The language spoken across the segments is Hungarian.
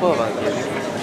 Hol van ki?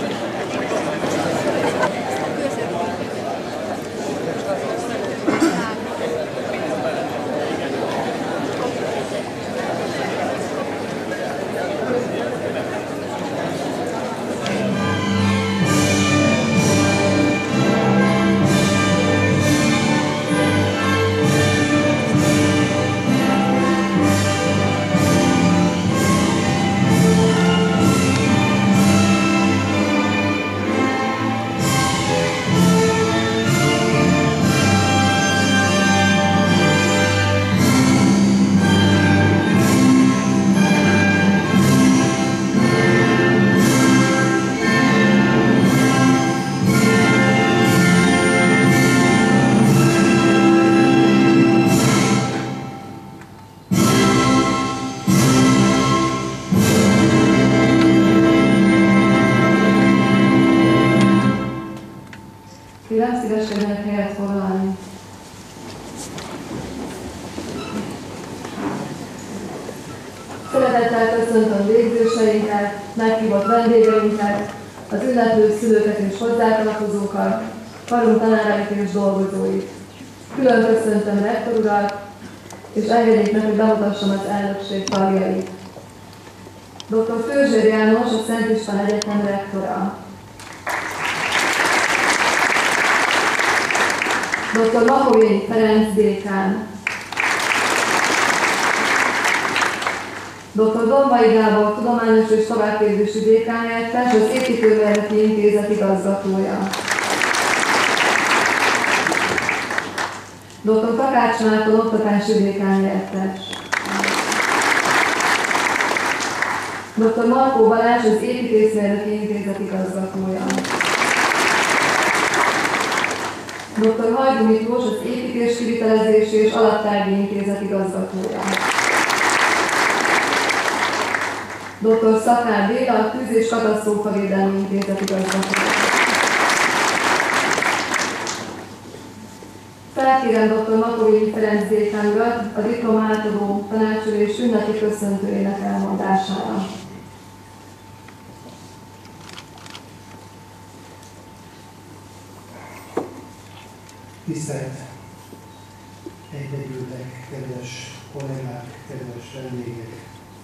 Szíveskednek helyet foglalni. Szeretettel köszöntöm végzőseinket, meghívott vendégeinket, az ünneplő szülőket és hozzátartozókat, karunk tanárait és dolgozóit. Külön köszöntöm rektor urat, és engedjék meg, hogy bemutassam az elnökség tagjait. Dr. Főzsér János, a Szent István Egyetem rektora. Dr. Makovényi Ferenc dékán. Dr. Dombai Gábor tudományos és továbbképzési dékán helyettes, az Építőmérnöki Intézet igazgatója. Dr. Takács Márton oktatási dékán helyettes. Dr. Markó Balázs, az Építészmérnöki Intézet igazgatója. Dr. Hajdú Miklós, az Építéskivitelezési és Alaptárgyi Intézet igazgatója. Dr. Szakár Béla, a Tűz- és Katasztrófavédelmi Intézet igazgatója. Felkérem dr. Makovényi Ferenc dékán urat a diploma átadó tanácsülés ünnepi köszöntőjének elmondására. Tisztelt egyegyültek, kedves kollégák, kedves vendégek!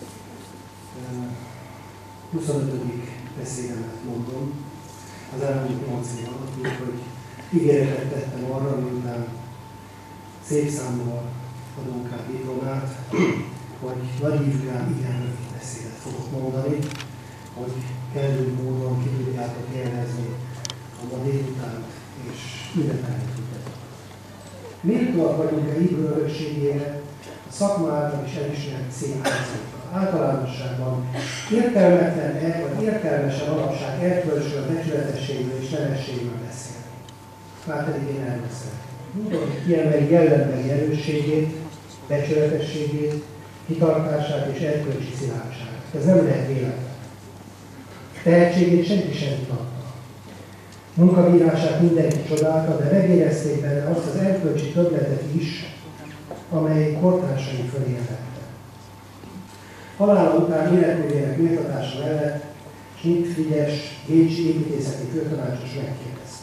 25. beszédemet mondom az elmúlt 8 év alatt, úgyhogy ígéretet tettem arra, miután szép számmal adunk át diplomát, hogy nagy ívgán igen rövid beszédet fogok mondani, hogy kellő módon ki tudjátok élvezni a ma délutánt, és ünnepelni tudjátok. Méltóak vagyunk-e Ívő örökségére, a szakma által is elismert szép házunkkal. Általánosságban értelmetlen-e, vagy értelmesen alapság erkölcsről, becsületességről és nevességről beszél. Már pedig én erről szeretném. Kiemelni jellembeli erősségét, becsületességét, kitartását és erkölcsi szilárdságát. Ez nem lehet véletlen. Tehetségét senki sem vitatta. Munkabírását mindenki csodálta, de megérezték benne azt az erkölcsi többletet is, amely kortársai fölé vette. Halála után életművének méltatása mellett Schmidt Frigyes bécsi építészeti főtanácsos megkérdezte.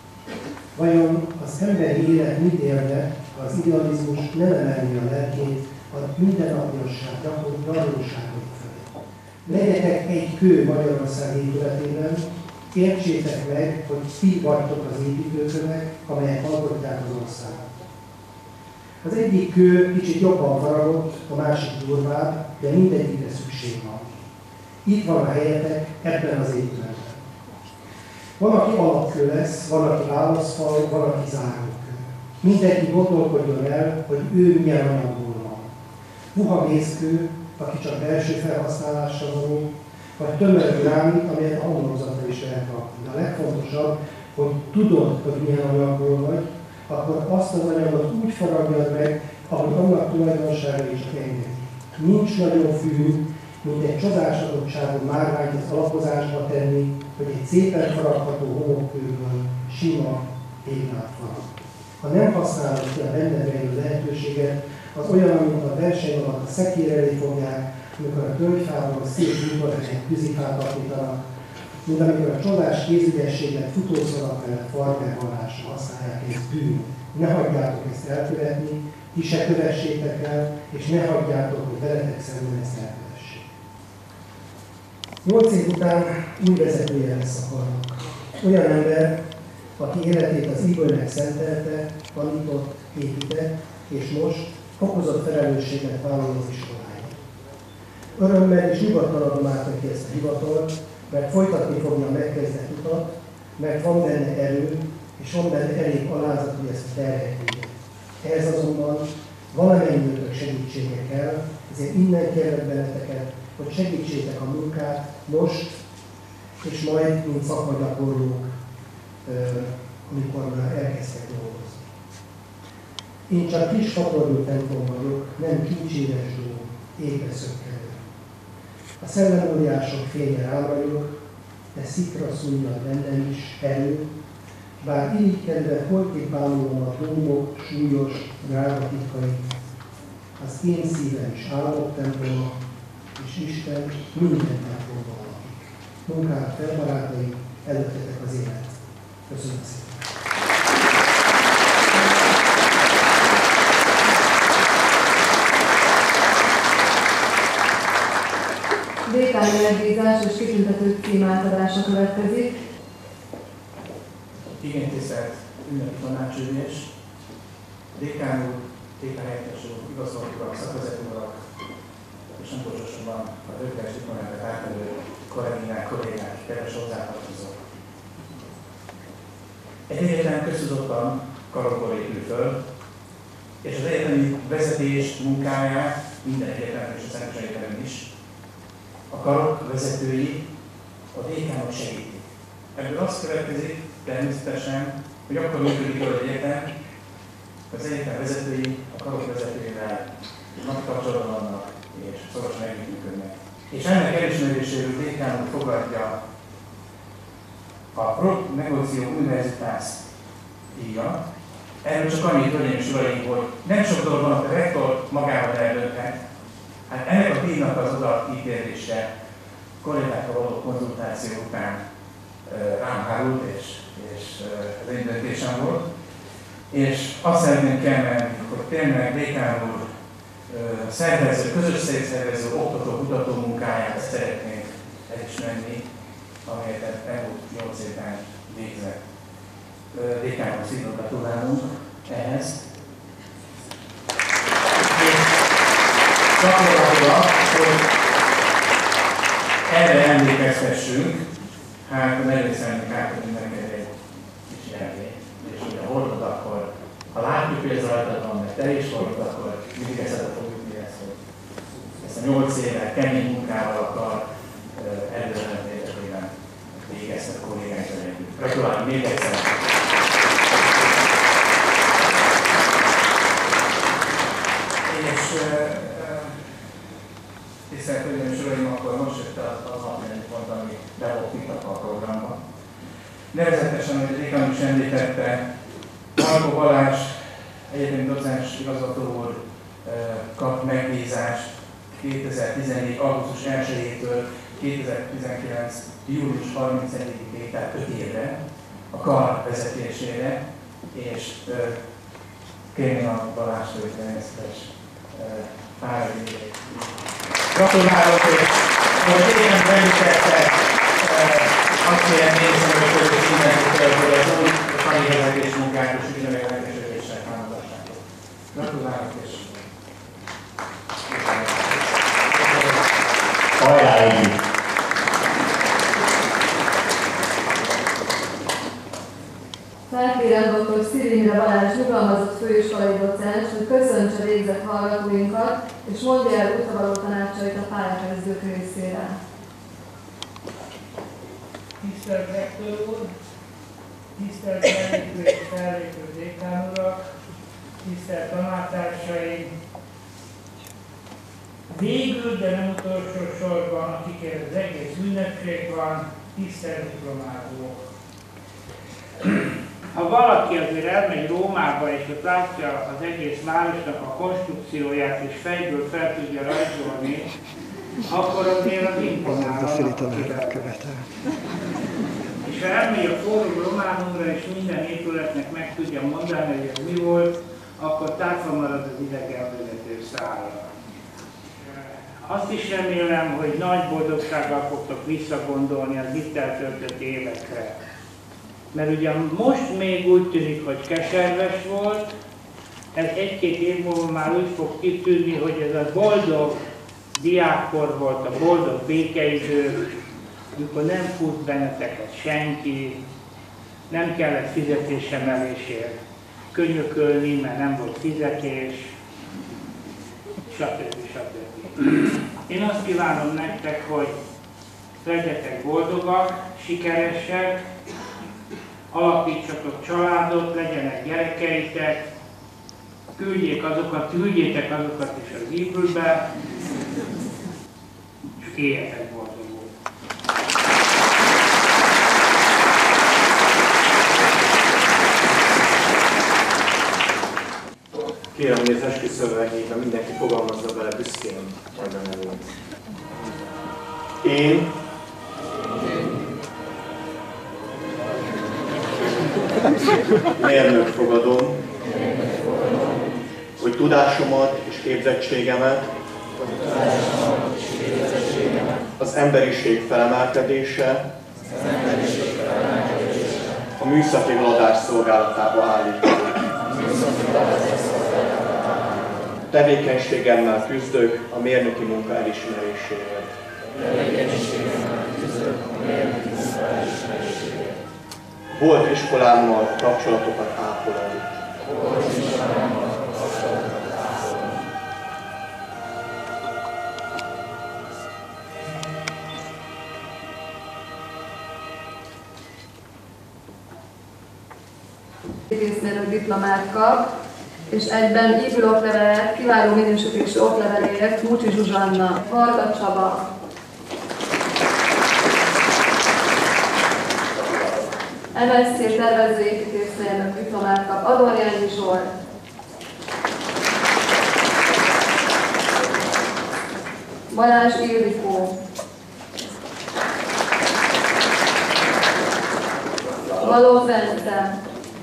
Vajon az emberi élet mit érne, ha az idealizmus nem emelni a lelkét a mindennapiasság gyarlóságok fölé? Legyetek egy kő Magyarország épületében, értsétek meg, hogy ti vagytok az építőkövek, amelyek alkotják az országot. Az egyik kő kicsit jobban faragott, a másik durvább, de mindegyikre szükség van. Itt van a helyetek, ebben az épületben. Van, aki alapkő lesz, van, aki válaszfal, van, aki zárókő. Mindenki gondolkodjon el, hogy ő milyen anyagból van. Puha mészkő, aki csak belső felhasználásra való, vagy tömeg gránit, amelyet a homlokzatra is lehet rakni. A legfontosabb, hogy tudod, hogy milyen anyagból vagy, akkor azt az anyagot úgy faragjad meg, ahogy annak tulajdonságai csak engedi. Nincs nagyon fű, mint egy csodás adottságú márványt az alapozásba tenni, hogy egy szépen faragható homokkőből sima téglát farag. Ha nem használod ki a benned rejlő lehetőséget, az olyan, mint a verseny alatt a szekér elé fogják, amikor a tölgyfából szép bútorok egy tűzifát alakítanak, mint amikor a csodás kézügyességet futószalag mellett farmervallásra használják, ez bűn. Ne hagyjátok ezt elkövetni, ti se kövessétek el, és ne hagyjátok, hogy veletek szemben ezt elkövessék. 8 év után új vezetője lesz a karnak. Olyan ember, aki életét az Igornek szentelte, tanított, épített, és most fokozott felelősséget vállal az iskoláért. Örömmel és nyugodtan adom át neki ezt a hivatalt, mert folytatni fogja a megkezdett utat, mert van benne erő, és van benne elég alázat, hogy ezt a terhet vigye. Ehhez azonban valamennyiőtök segítsége kell, ezért innen kérlek benneteket, hogy segítsétek a munkát most, és majd, mint szakmagyakorlók, amikor már elkezdtek dolgozni. Én csak kis fatorgó templom vagyok, nem kincséres dóm, égre szökkenő. A szellemóriások fénye rám vagyok, de szikra szúnyad bennem is erő, bár irigykedve holtépálóan a dómok súlyos, drága titkai, az én szívem is álmok temploma, és Isten minden templomban lakik. Munkát fel, barátaim, előttetek az élet. Köszönöm szépen! Dékáni megbízás és kitüntető cím átadása következik. Igen, tisztelt ünnepi tanácsülés, dékán úr, dékánhelyettes úr, igazgató urak, szakvezető urak, és nem utolsósorban a rögtönös diplomákat átmenő kollégák, kedves hozzátartozók. Egy egyetem köztudottan Karokból épül föl, és az egyetemi vezetés munkáját minden egyetem és a Szentes Egyetemen is a karok vezetői a dékánok segítik. Ebből azt következik természetesen, hogy akkor működik az egyetem, az egyetem vezetői a karok vezetőivel napi kapcsolatban vannak és szorosan együttműködnek. És ennek elismeréséről dékán úr fogadja a Pro Negocio Universitas díjat. Erről csak annyit, hölgyeim és uraim, hogy nem sok dolog van, a rektor magával eldönthet. Hát ennek a díjnak az odaítélése kollégákkal való konzultáció után rám hárult, és az én döntésem volt. És azt szeretném kiemelni, hogy tényleg dékán úr közös szervező, oktató, kutató munkáját szeretnénk elismerni, amelyet elmúlt 8 évben végzett. Dékán úr, szívből gratulálunk ehhez. Gyakorlatilag, hogy erre emlékeztessünk, hát nagyon szeretnék átadni neked egy kis jelvét. És ugye hordod, akkor ha látjuk, hogy ez rajtad van, mert te is hordod, akkor mindig eszedbe fog jutni ezt, hogy ezt a 8 évet kemény munkával akar előre érdekében végeztek kollégákkal együtt. Gratulálunk még egyszer! És tisztelt hölgyeim és uraim, akkor most jött az napjányi pont, ami be volt itt a programba. Nevezetesen, hogy a dékán is említette, Markó Balázs, egyetemi docens igazgató úr kap megbízást 2014. augusztus 1-től 2019. július 31-ig, tehát 5 évre a kar vezetésére, és kérném a Balázs természetes pár évét. Gratulálok, hogy tényleg említette azt kérem nézni, hogy közös mindenkitől, az új tanítvezetés munkát és ügynökségvezetéssel támogassátok. Gratulálok és hajrá együtt! Felkérem dr. Szirindre Balázs nyugalmazott főiskolai docens, hogy köszöntse végzett hallgatóinkat, és mondja el útravaló tanácsait a pályakezdők részére. Tisztelt rektor úr, tisztelt elnökő és fellépő dékán urak, tisztelt tanártársaim, végül, de nem utolsó sorban, akikért az egész ünnepség van, tisztelt diplomázók. Ha valaki azért elmegy Rómába és ott látja az egész városnak a konstrukcióját és fejből fel tudja rajzolni, akkor azért az imponál. ha elmegy a Fórum Románumra és minden épületnek meg tudja mondani, hogy ez mi volt, akkor tátva marad az idegenvezető szára. Azt is remélem, hogy nagy boldogsággal fogtok visszagondolni az itt eltöltött évekre. Mert ugye most még úgy tűnik, hogy keserves volt, ez egy-két év múlva már úgy fog kitűnni, hogy ez a boldog diákkor volt, a boldog békeidő, amikor nem fut benneteket senki, nem kellett fizetésemelésért könyökölni, mert nem volt fizetés, stb. Én azt kívánom nektek, hogy legyetek boldogak, sikeresek, alapítsatok családot, legyenek gyerekeitek, küldjétek azokat is az Ívülbe, és éljetek boldogul. Kérem, hogy az esküszövegében mindenki fogalmazza bele büszkén majd a nevét. Én mérnök fogadom, hogy tudásomat és képzettségemet az emberiség felemelkedése, a műszaki haladás szolgálatába állítom. Tevékenységemmel küzdök a mérnöki munka elismeréséért. Volt iskolámmal kapcsolatokat ápolom. Építészmérnök diplomát kap, és egyben ívül oklevelet, kiváló minősítésű okleveléért Mucsi Zsuzsanna, Varga Csaba. MSZ tervező építészmérnök diplomát kap Adorjányi Zsolt. Balázs Ildikó. Való Bence.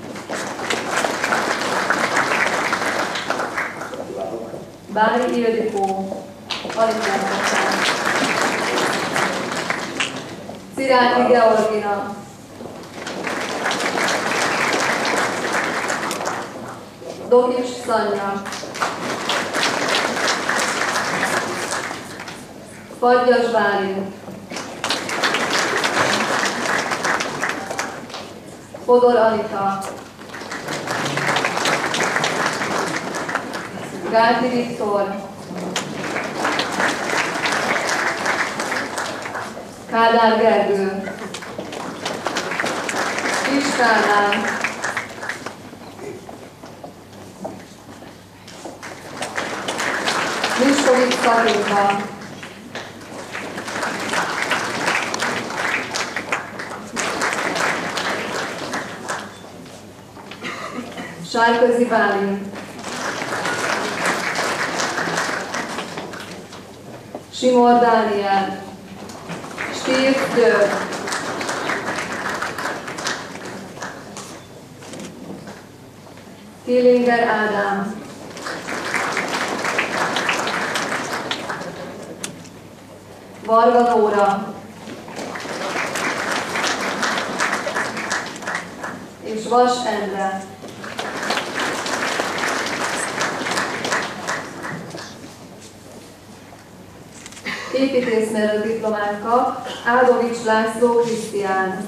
Bári Ildikó. Alipjántatán. Cirányi Georgina. Dokics Szanya. Fagyas Bálint. Fodor Anita. Gálti Viktor. Kádár Gergő. Kis Kádár. Miskovics Katinka. Sárközi Bálint. Simor Dániel. Stív György. Tillinger Ádám. Varga Nóra. És Vas Endre. Építészmérnök diplomát kap Ádovics László Krisztián.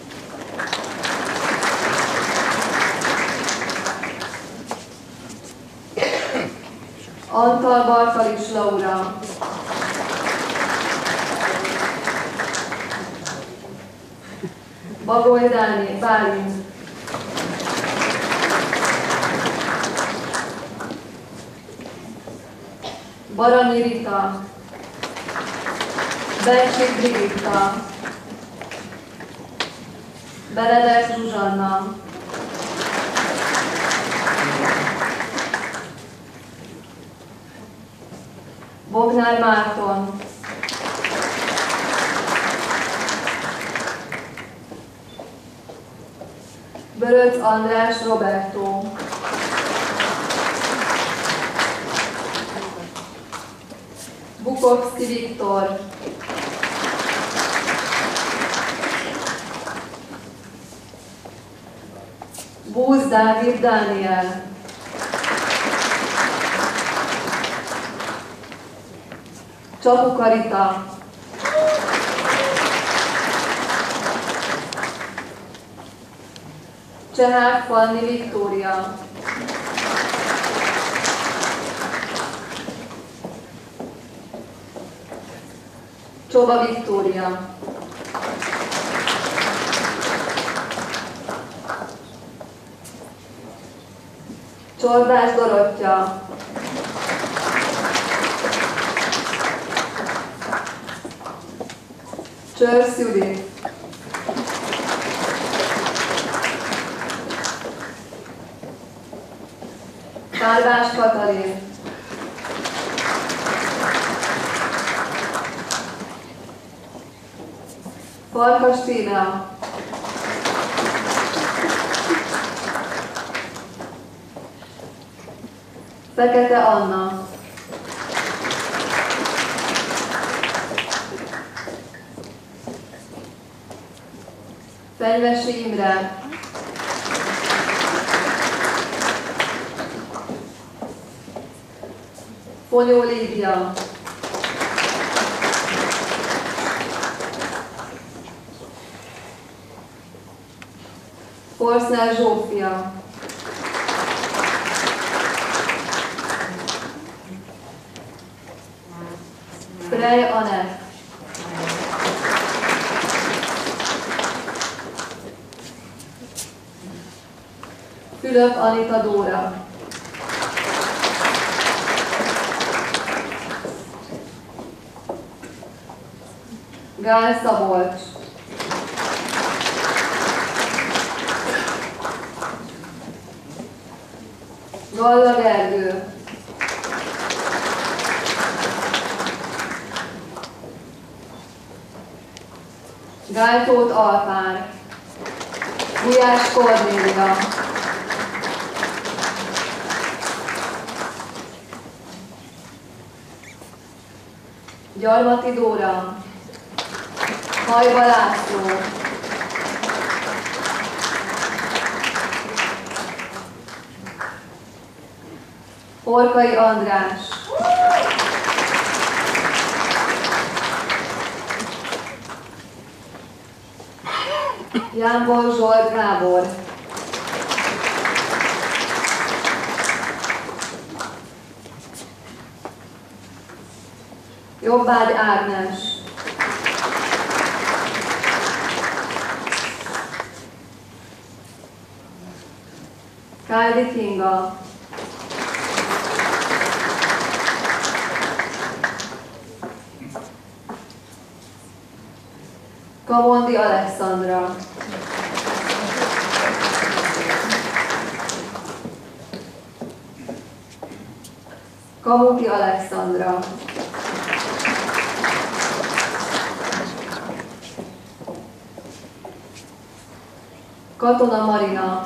Antal Barkalis Laura. Bagoly Dániel Bálint. Baranyi Rita. Bencsik Brigitta. Benedek Zsuzsanna. Bognár Márton. Böröc András Roberto, Bukovszki Viktor, Búz Dávid Dániel, Csapu Karita, Csehák Fanni Viktória, Csoba Viktória, Csordás Dorottya, Csörsz Judit, Kárvás Katalin, Farkas Tína, Fekete Anna, Fenyvesi Imre, Fonyó Lídia, Forszner Zsófia, Prej Anett, Fülöp Anita Dóra, Gál Szabolcs, Galla Gergő, Gáltót Alpár, Gulyás Kornélia, Gyarmati Dóra, Hajba László, Orkai András, Jánbor Zsolt Gábor, Jobbágy Ágnes, Kájdi Kinga, Kamondi Alexandra, Kamuki Alexandra, Katona Marina,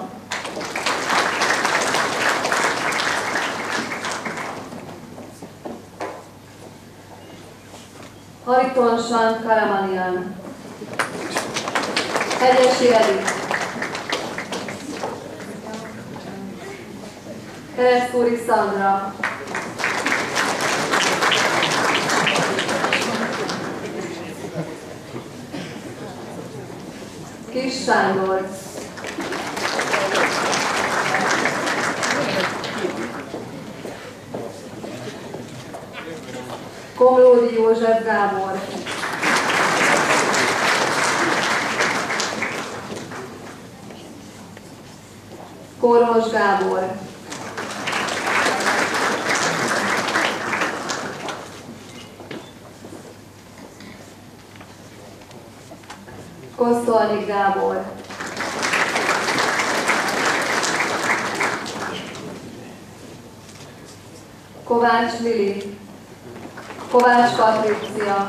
Hariton Sant Karamanian, Hegyesi Edith, Keresztúri Szandra, Kis Sándor, Komlódi József Gábor, Kormos Gábor, Kosztolnik Gábor, Kovács Lili, Kovács Patricia,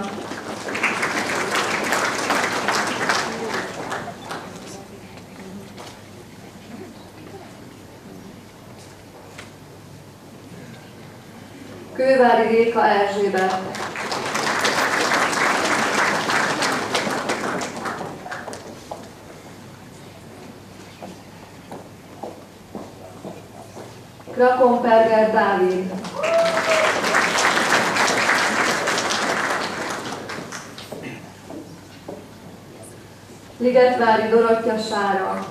Kővári Réka Erzsébet, Krakomperger Dávid, Ligetvári Dorottya Sára,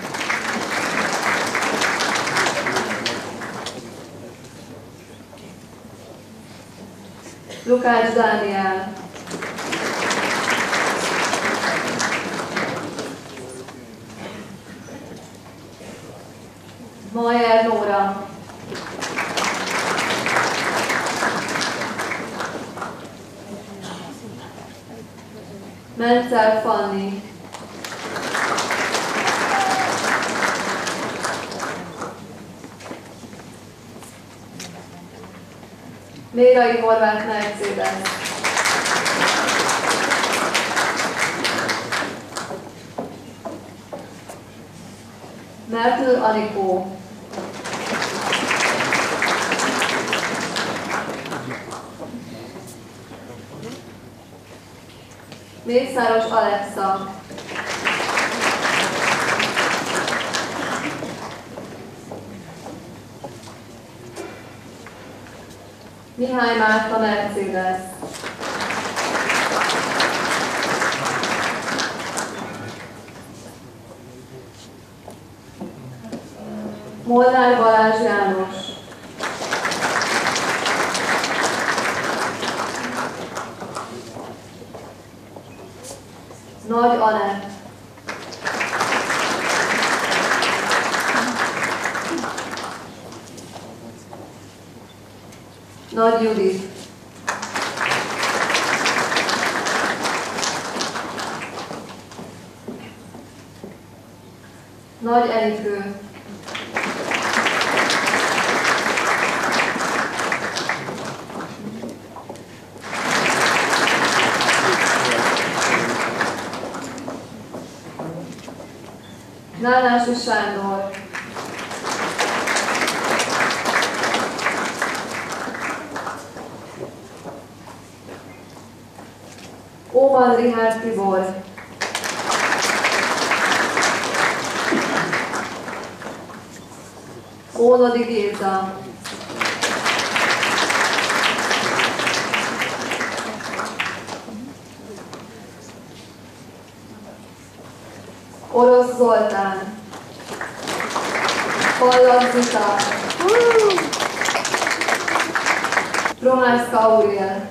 Lukács Dániel, Majer Nóra, Mencel Fanni, Mérai Horváth Mercedes, Mertl Anikó, Mészáros Alexa, Mihály Márta Mercedes, Molnár Balázs János, Nagy Anett, Nagy Judit, Nagy Enikő, Nálási Sándor, Óman Richárd Tibor, Ónodi Géza, Orosz Zoltán, Pallas Zita, Prohászka Auriel,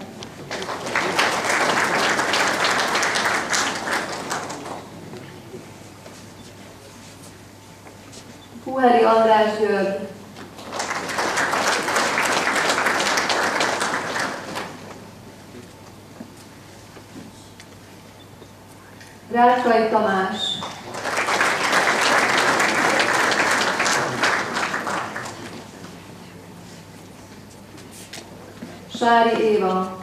Puheri András György, Rácskai Tamás, Sári Éva,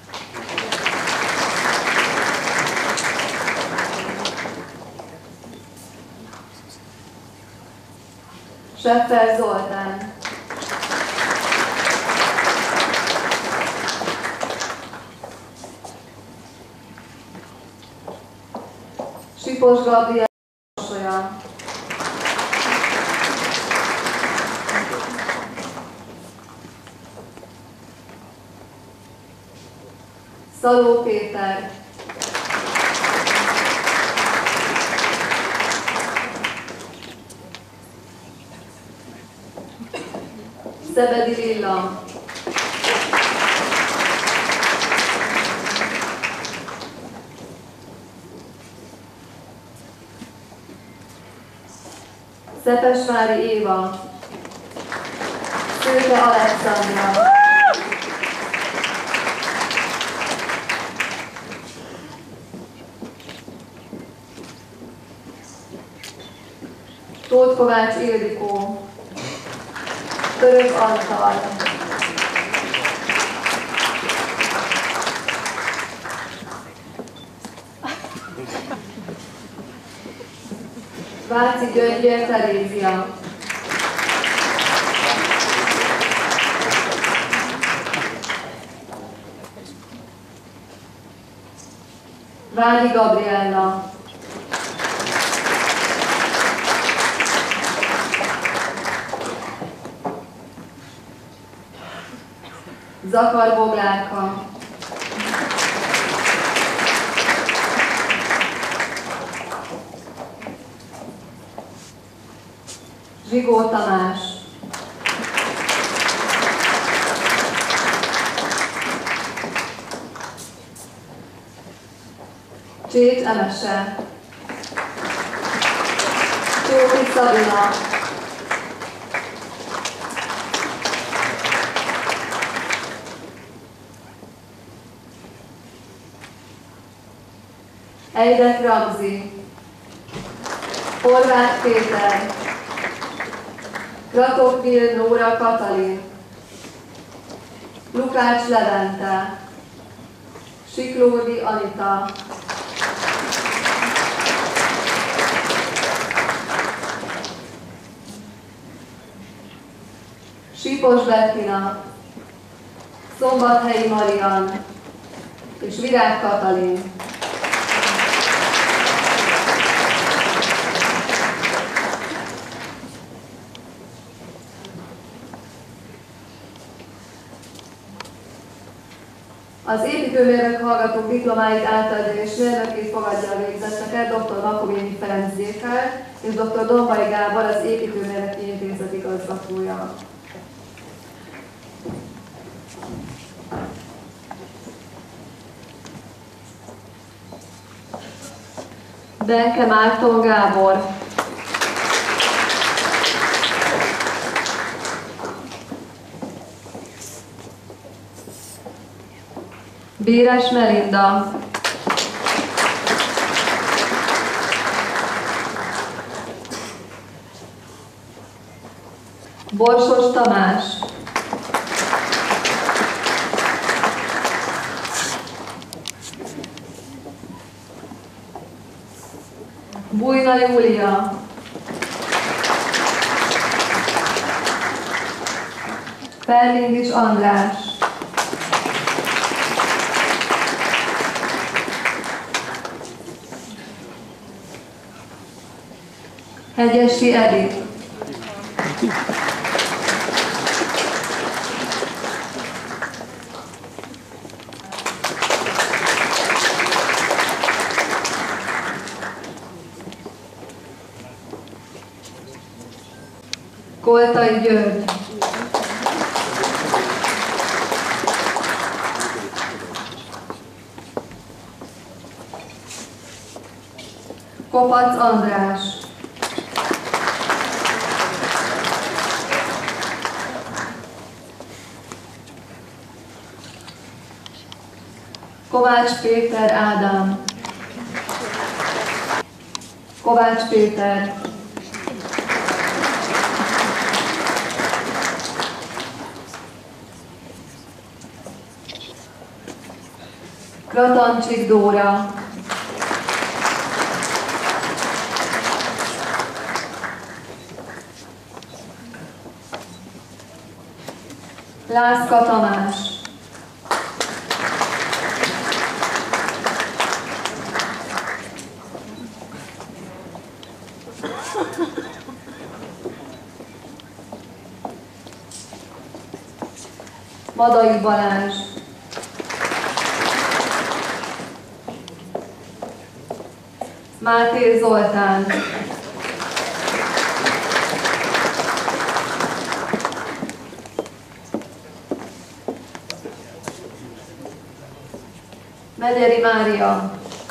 Seffer Zoltán, Sipos Gabriel Solya, Szaló Péter, Szebedi Lilla, Szepesvári Éva, Szőke Alexandra, Tóth Kovács Ildikó, Török Antal, Váci Gyöngyér Terézia, Ványi Gabriella, Zakar Boglárka, Zsigó Tamás, Csécs Emese, Csóki Szabina, Eidek Ramzi, Horváth Péter, Kratokvil Nóra Katalin, Lukács Levente, Siklódi Anita, Sipos Bettina, Szombathelyi Marian és Virág Katalin. Az építőmérnök hallgatók diplomáit átadja és mérnökét fogadja a végzetteket dr. Makovényi Ferenc Zékár és dr. Dombai Gábor, az Építőmérnöki Intézet igazgatója. Benke Márton Gábor, Béres Melinda, Borsos Tamás, Bújna Júlia, Ferlingis András, Hegyesi Edith, Koltai György, Kopac András, Kovács Péter Ádám, Kovács Péter, Kratancsik Dóra, Lászka Tamás, Madai Balázs, Máté Zoltán, Megyeri Mária,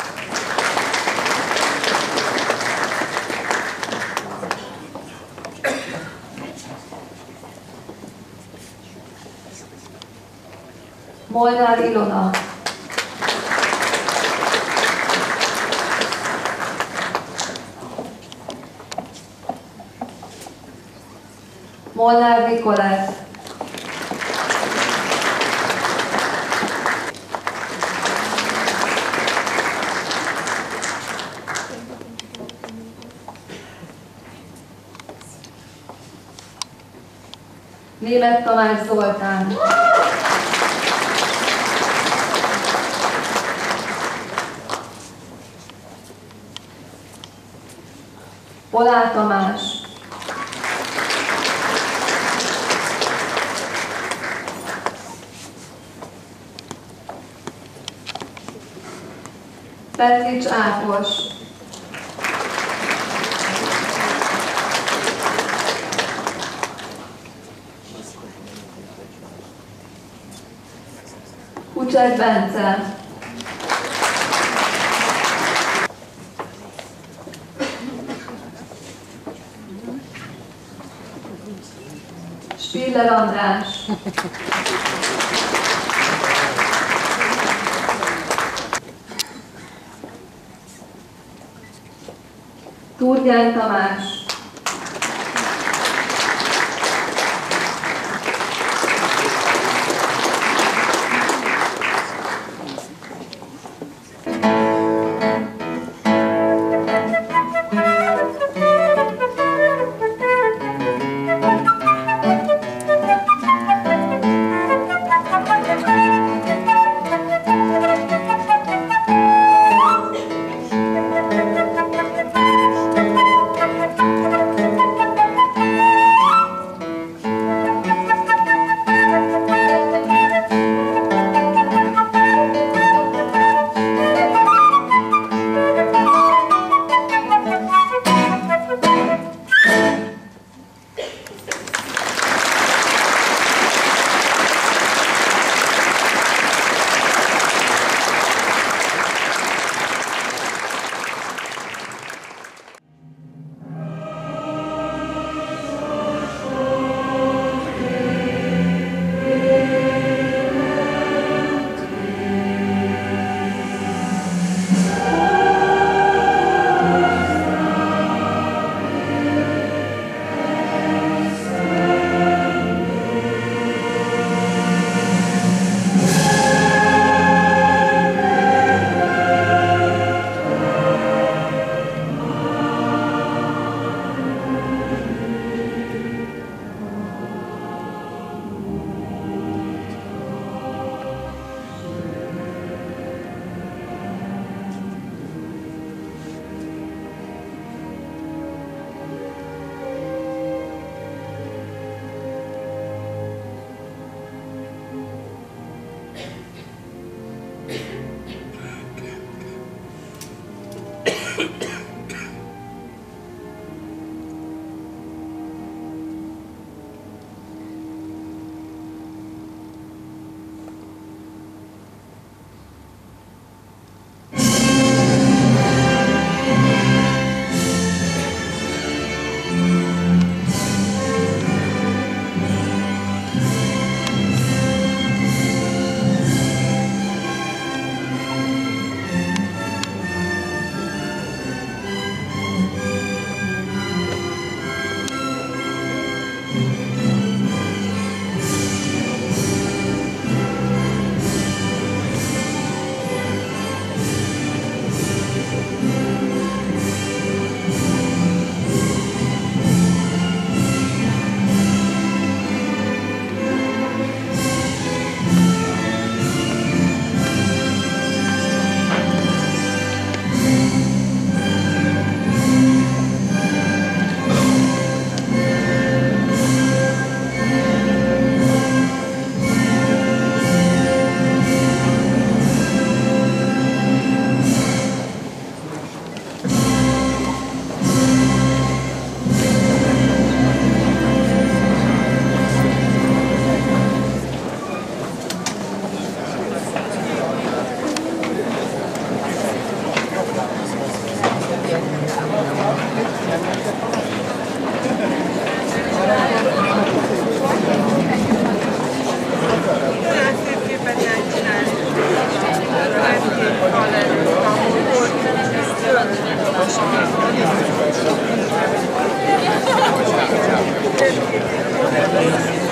Molnár Ilona, Molnár Nikolett, Németh Tamás Zoltán, Polár Tamás, Petrics Ákos, Kucsek Bence, Spiller András, Turgyány Tamás, Thank you.